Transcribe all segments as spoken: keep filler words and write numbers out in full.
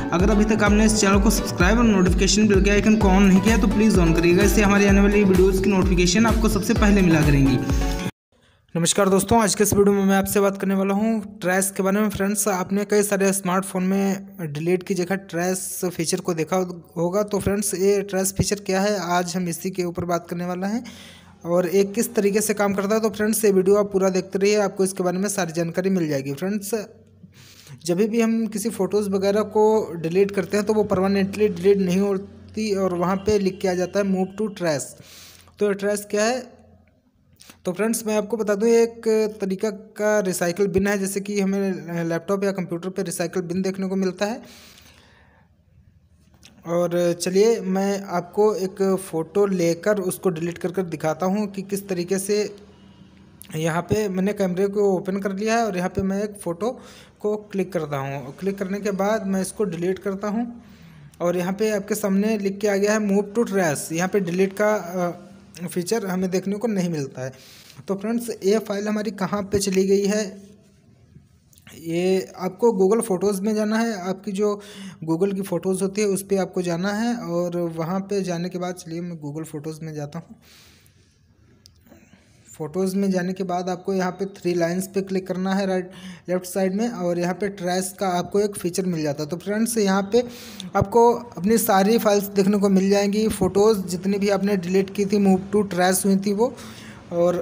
अगर अभी तक आपने इस चैनल को सब्सक्राइब और नोटिफिकेशन बिल के आइकन को ऑन नहीं किया तो प्लीज़ ऑन करिएगा, इससे हमारी आने वाली वीडियोज़ की नोटिफिकेशन आपको सबसे पहले मिला करेंगी। नमस्कार दोस्तों, आज के इस वीडियो में मैं आपसे बात करने वाला हूं ट्रैश के बारे में। फ्रेंड्स, आपने कई सारे स्मार्टफोन में डिलीट की जगह ट्रैश फीचर को देखा होगा। तो फ्रेंड्स, ये ट्रैश फीचर क्या है, आज हम इसी के ऊपर बात करने वाला हैं और एक किस तरीके से काम करता है। तो फ्रेंड्स, ये वीडियो आप पूरा देखते रहिए, आपको इसके बारे में सारी जानकारी मिल जाएगी। फ्रेंड्स, जब भी हम किसी फ़ोटोज़ वगैरह को डिलीट करते हैं तो वो परमानेंटली डिलीट नहीं होती और वहाँ पे लिख के आ जाता है मूव टू ट्रैश। तो ट्रैश क्या है? तो फ्रेंड्स, मैं आपको बता दूं, एक तरीका का रिसाइकल बिन है, जैसे कि हमें लैपटॉप या कंप्यूटर पे रिसाइकल बिन देखने को मिलता है। और चलिए मैं आपको एक फ़ोटो लेकर उसको डिलीट कर कर दिखाता हूं कि किस तरीके से। यहाँ पे मैंने कैमरे को ओपन कर लिया है और यहाँ पे मैं एक फ़ोटो को क्लिक करता हूँ। क्लिक करने के बाद मैं इसको डिलीट करता हूँ और यहाँ पे आपके सामने लिख के आ गया है मूव टू ट्रैश। यहाँ पे डिलीट का फीचर हमें देखने को नहीं मिलता है। तो फ्रेंड्स, ये फाइल हमारी कहाँ पे चली गई है? ये आपको गूगल फ़ोटोज़ में जाना है। आपकी जो गूगल की फ़ोटोज़ होती है उस पर आपको जाना है और वहाँ पे जाने के बाद, चलिए मैं गूगल फ़ोटोज़ में जाता हूँ। फ़ोटोज़ में जाने के बाद आपको यहाँ पे थ्री लाइंस पे क्लिक करना है राइट लेफ्ट साइड में और यहाँ पे ट्रैश का आपको एक फ़ीचर मिल जाता है। तो फ्रेंड्स, यहाँ पे आपको अपनी सारी फाइल्स देखने को मिल जाएंगी। फ़ोटोज़ जितनी भी आपने डिलीट की थी, मूव टू ट्रैश हुई थी वो। और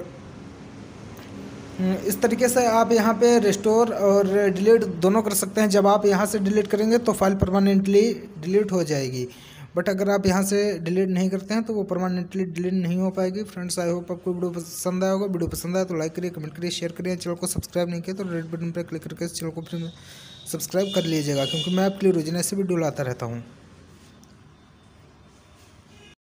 इस तरीके से आप यहाँ पे रिस्टोर और डिलीट दोनों कर सकते हैं। जब आप यहाँ से डिलीट करेंगे तो फाइल परमानेंटली डिलीट हो जाएगी, बट अगर आप यहाँ से डिलीट नहीं करते हैं तो वो परमानेंटली डिलीट नहीं हो पाएगी। फ्रेंड्स, आई होप आपको वीडियो पसंद आया होगा। वीडियो पसंद आया तो लाइक करिए, कमेंट करिए, शेयर करिए। चैनल को सब्सक्राइब नहीं किया तो रेड बटन पर क्लिक करके इस चैनल को फिर सब्सक्राइब कर लीजिएगा, क्योंकि मैं आपके लिए रोजाना ऐसे वीडियो लाता रहता हूँ।